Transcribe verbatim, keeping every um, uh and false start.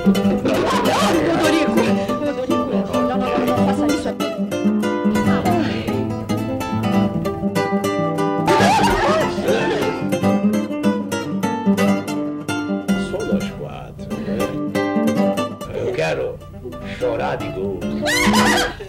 Odorico, Odorico, não, não, não, não faça isso. Só nós quatro, né? Eu quero chorar de gosto.